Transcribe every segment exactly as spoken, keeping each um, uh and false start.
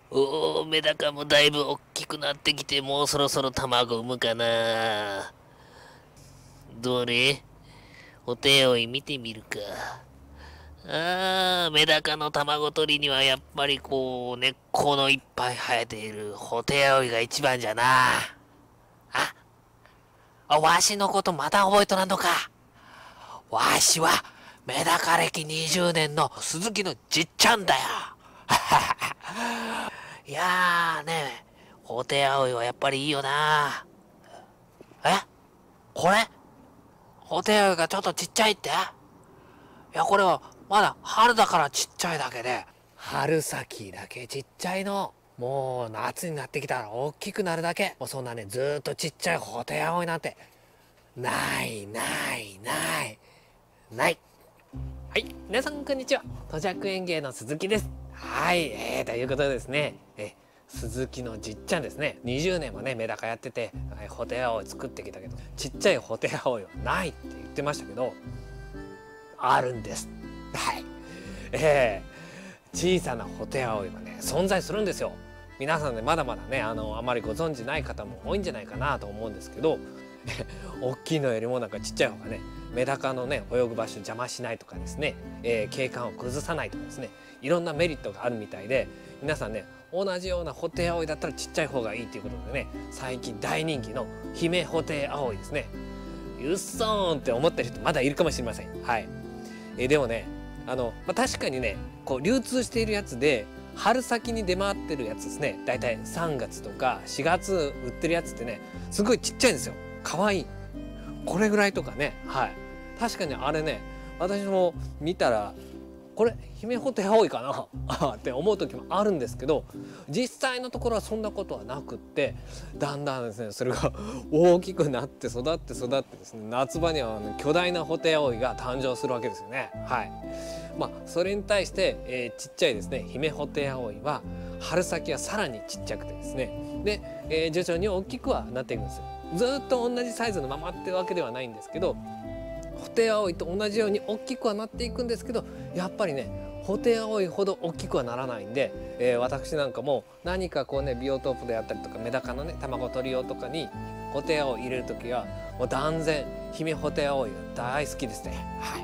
おお、メダカもだいぶ大きくなってきて、もうそろそろ卵産むかな。どれお手を見てみるか。あー、メダカの卵取りにはやっぱりこう、根っこのいっぱい生えているホテイアオイが一番じゃな。あ、あ、わしのことまた覚えとらんのか。わしは、メダカ歴にじゅうねんの鈴木のじっちゃんだよ。いやーね、ホテイアオイはやっぱりいいよな。えこれホテイアオイがちょっとちっちゃいって。いや、これはまだ春だからちっちゃいだけで、春先だけちっちゃいの。もう夏になってきたら大きくなるだけ。もうそんなね、ずーっとちっちゃいホテイアオイなんて、ないないないない。はい、皆さんこんにちは。土着園芸の鈴木です。はい、えー、ということでですね、え鈴木のじっちゃんですね、にじゅうねんもねメダカやってて、ホテイアオイ作ってきたけど、ちっちゃいホテイアオイはないって言ってましたけど、あるんです。はい、えー、小さなホテイアオイはね存在するんですよ。皆さんね、まだまだね、あのあまりご存知ない方も多いんじゃないかなと思うんですけど、大きいのよりもなんかちっちゃい方がね、メダカのね泳ぐ場所邪魔しないとかですね、えー、景観を崩さないとかですね、いろんなメリットがあるみたいで、皆さんね、同じようなホテイアオイだったらちっちゃい方がいいということでね、最近大人気の姫ホテイアオイですね。うっそーんって思ってる人まだいるかもしれません。はい、えー、でもね、あの、まあ、確かにね、こう流通しているやつで春先に出回ってるやつですね、だいたいさんがつとかしがつ売ってるやつってね、すごいちっちゃいんですよ。かわいい。これぐらいとかね。はい、確かにあれね、私も見たらこれ姫ホテイアオイかなって思う時もあるんですけど、実際のところはそんなことはなくって、だんだんですねそれが大きくなって育って育ってですね、夏場には、ね、巨大なホテイアオイが誕生するわけですよね。はい、まあそれに対して、えー、ちっちゃいですね姫ホテイアオイは春先はさらにちっちゃくてですね、で、えー、徐々に大きくはなっていくんですよ。ずっと同じサイズのままってわけではないんですけど、ホテイアオイと同じように大きくはなっていくんですけど、やっぱりねホテイアオイほど大きくはならないんで、えー、私なんかも何かこうねビオトープであったりとかメダカのね卵取り用とかにホテイアオイ入れる時はもう断然姫ホテイアオイが大好きですね。はい、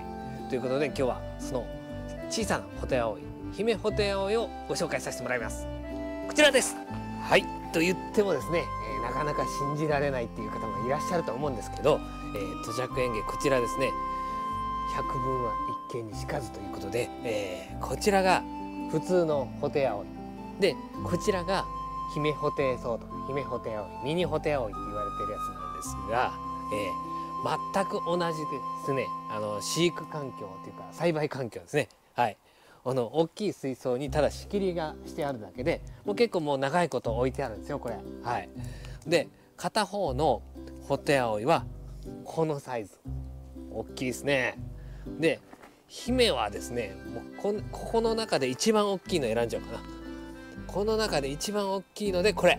ということで今日はその小さなホテイアオイ、姫ホテイアオイをご紹介させてもらいます。こちらです。はい、と言ってもですね、えー、なかなか信じられないっていう方もいらっしゃると思うんですけど、えー、土着園芸こちらですね、百聞は一見にしかずということで、えー、こちらが普通のホテイアオイで、こちらが姫ホテイソウとか姫ホテイアオイ、ミニホテイアオイって言われてるやつなんですが、えー、全く同じですね、あの飼育環境というか栽培環境ですね。はい、あの大きい水槽にただ仕切りがしてあるだけで、もう結構もう長いこと置いてあるんですよこれ。はい、で片方のホテイアオイはこのサイズ大きいですね。で姫はですね、もう こ, ここの中で一番大きいの選んじゃおうかな。この中で一番大きいのでこれ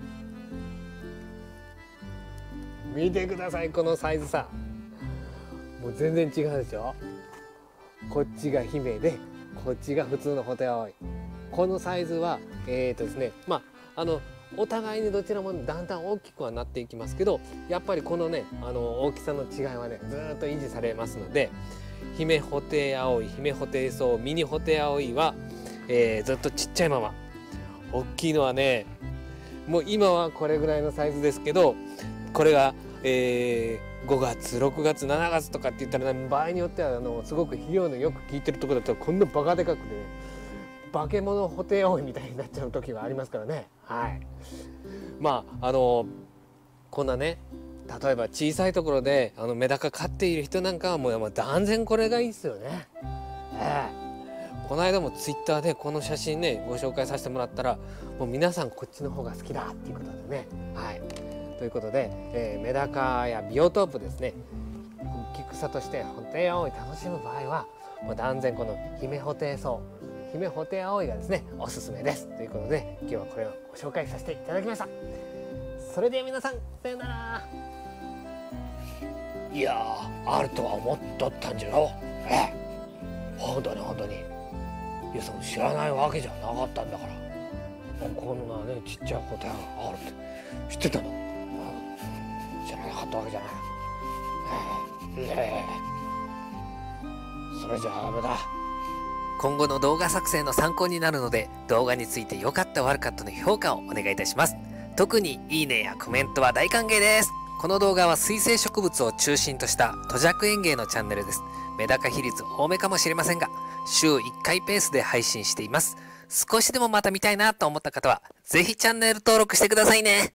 見てください、このサイズさ。もう全然違うでしょ。こっちが姫でこっちが普通のホテイアオイ。このサイズはえー、とですね、まああのお互いにどちらもだんだん大きくはなっていきますけど、やっぱりこのねあの大きさの違いはねずっと維持されますので、姫ホテイアオイ、姫ホテイソウ、ミニホテイアオイは、えー、ずっとちっちゃいまま。大きいのはね、もう今はこれぐらいのサイズですけど、これが、えー、ごがつろくがつしちがつとかって言ったら、ね、場合によってはあのすごく肥料のよく効いてるところだとこんなバカでかくて、ね、化け物ホテイアオイみたいになっちゃう時はありますからね。はい、まああのこんなね、例えば小さいところであのメダカ飼っている人なんかはもう断然これがいいですよね。ええ、この間もツイッターでこの写真ねご紹介させてもらったら、もう皆さんこっちの方が好きだっていうことでね。はい、ということで、えー、メダカやビオトープですね、大き草としてホテイアオイ楽しむ場合はもう断然この姫ホテイソウ、姫ホテイアオイがですねおすすめですということで、今日はこれをご紹介させていただきました。それでは皆さんさよなら。いやー、あるとは思っとったんじゃよ。ええ、本当に本当に。いや、その知らないわけじゃなかったんだから。 こんなねちっちゃいホテルがあるって知ってたの？うん、知らなかったわけじゃない。えー、えー、それじゃあダメだ。今後の動画作成の参考になるので、動画について良かった悪かったの評価をお願いいたします。特にいいねやコメントは大歓迎です。この動画は水生植物を中心とした土着園芸のチャンネルです。メダカ比率多めかもしれませんが、週いっかいペースで配信しています。少しでもまた見たいなと思った方は、ぜひチャンネル登録してくださいね。